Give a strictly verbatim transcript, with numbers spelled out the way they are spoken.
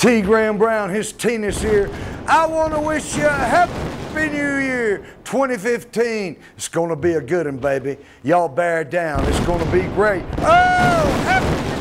T. Graham Brown, his Tina's here. I want to wish you a happy new year, twenty fifteen. It's going to be a good one, baby. Y'all bear down. It's going to be great. Oh, happy